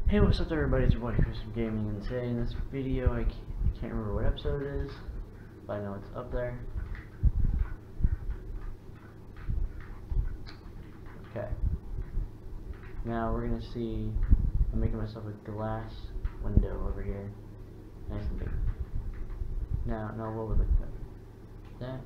Hey, what's up everybody, it's your boy Chris from Gaming, and today in this video, I can't remember what episode it is, but I know it's up there. Okay. Now we're gonna see, I'm making myself a glass window over here. Nice and big. Now, no, what would look good? That?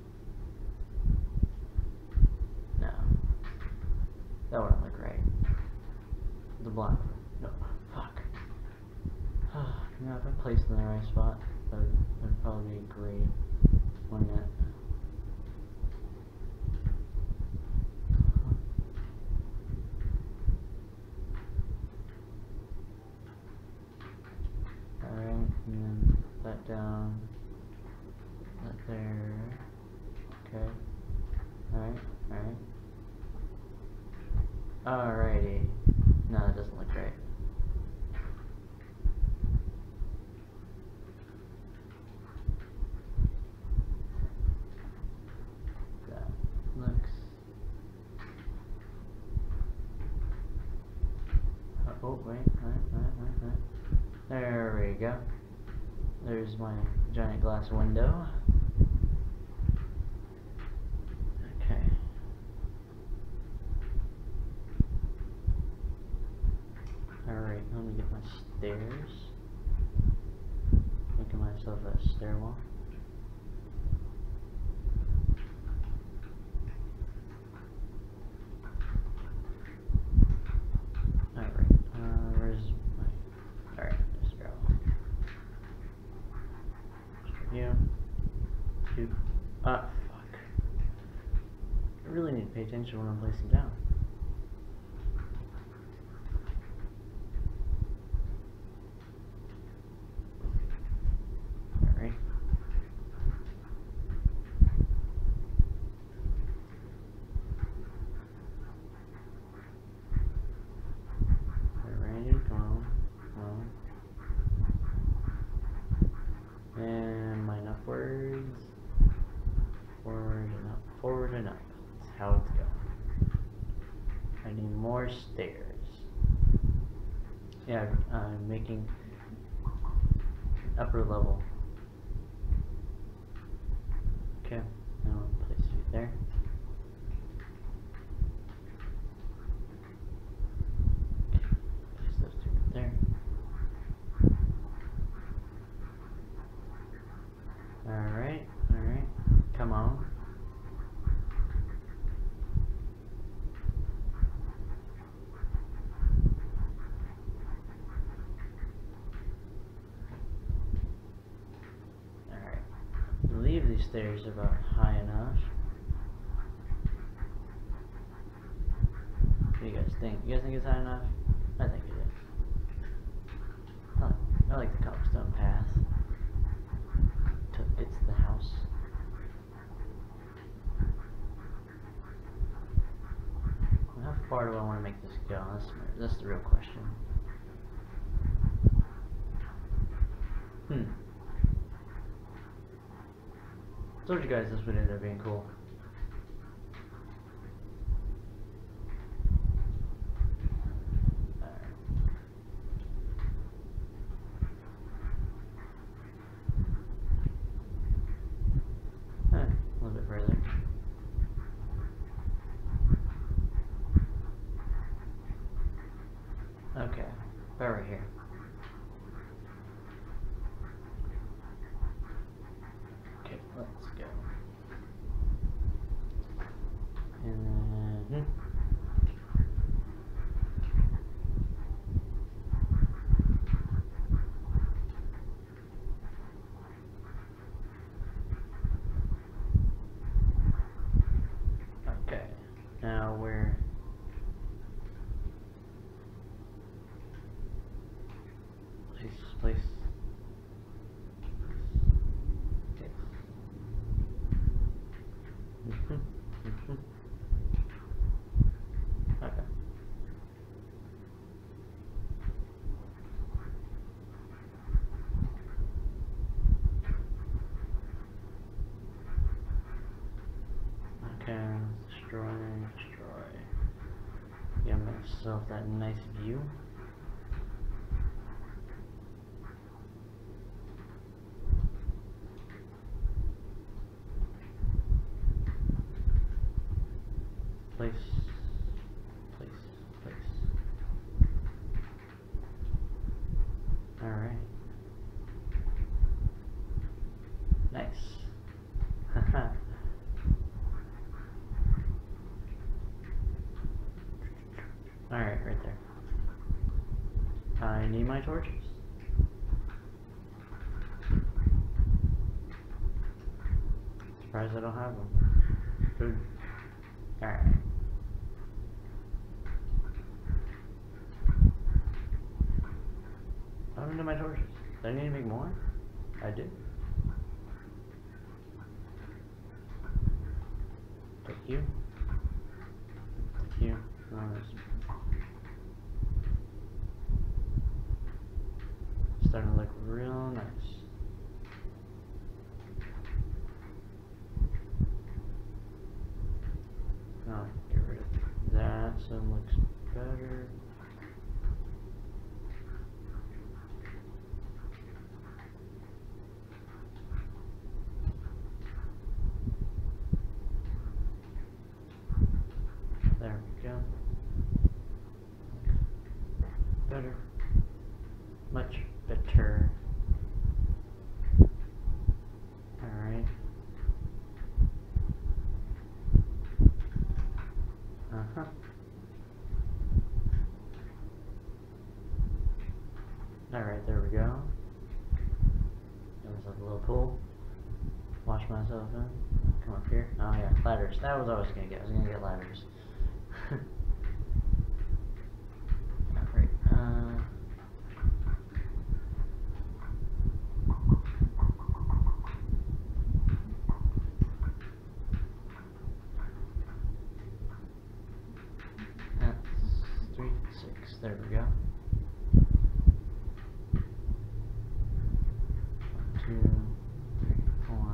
No. That wouldn't look right. The black one. No, fuck. Now if I place it in the right spot, that would probably be a great one yet. Alright, and then that down. That there. Okay. Alright. Alrighty. No, that doesn't look right. That looks... oh, wait. There we go. There's my giant glass window. Okay. Alright, let me get my stairs. Making myself a stairwell. Alright, where's my... alright, stairwell. You. Two. Fuck. I really need to pay attention when I'm placing down. And mine upwards, forward and up. That's how it's going. I need more stairs. Yeah, I'm making upper level. Okay, now I'll place it there. Place those two right there. Alright, come on. Alright, I believe these stairs are about high enough. What do you guys think? You guys think it's high enough? I think it is. I like the cobblestone path. It's the house. How far do I want to make this go? That's the real question. Told you guys this would end up being cool. A little bit further. Okay, about right here. Okay, let's go. And then... okay, now we're... place. Okay. Okay, destroy. Get myself that nice view. Place. Alright. Nice. Haha. Alright, right there. I need my torches. Surprised I don't have them. Food. Alright. What happened to my torches? Do I need to make more? I do. Thank you. Thank you. Nice. Starting to look real nice. Now get rid of that so it looks better. There we go. Better. Much better. Alright. Uh-huh. Alright, there we go. There's like a little pool. Wash myself in. Come up here. Oh yeah, ladders. That was what I was gonna get. I was gonna get ladders. Alright, that's 3, 6. There we go. 1, 2, 3, 4.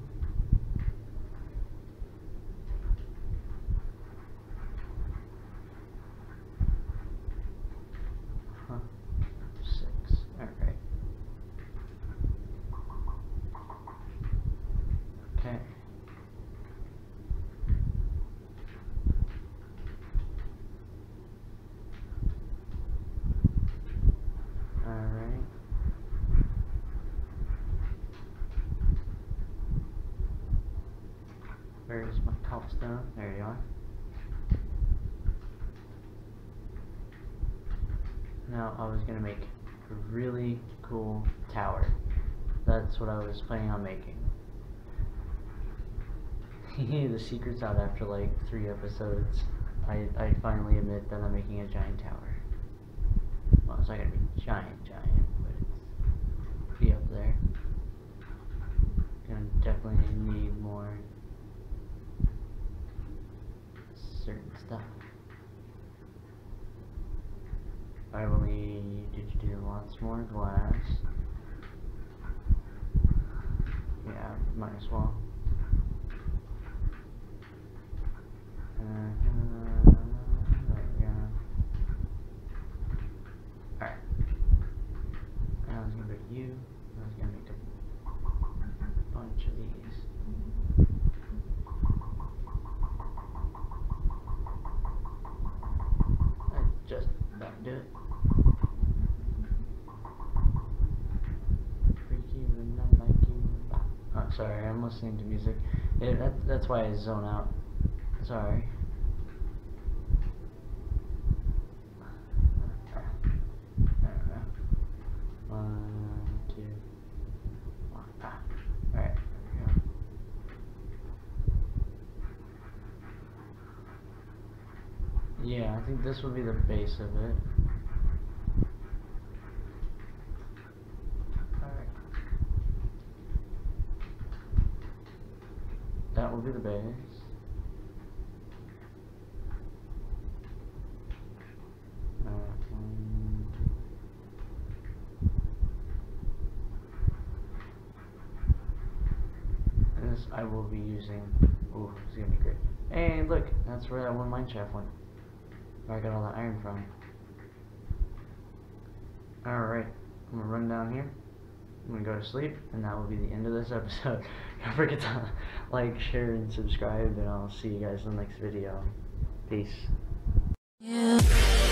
Huh. 6. Alright. Okay. Alright. Where's my cobblestone? There you are. Now I was gonna make a really cool tower. That's what I was planning on making. The secret's out after like 3 episodes. I finally admit that I'm making a giant tower. Well, it's not gonna be giant, but it's be up there. Gonna definitely need more certain stuff. I will need to do lots more glass. Yeah, might as well. There we go. Alright. I was gonna make you. I was gonna make a bunch of these. I just about do it. Oh, sorry, I'm listening to music. That's why I zone out. Sorry. There we go. 1, 2, 1. Alright, there we go. Yeah, I think this will be the base of it. Alright. That will be the base. This I will be using. Ooh, it's gonna be great. Hey, look, that's where that one mine shaft went. Where I got all that iron from. Alright, I'm gonna run down here. I'm gonna go to sleep, and that will be the end of this episode. Don't forget to like, share, and subscribe, and I'll see you guys in the next video. Peace. Yeah.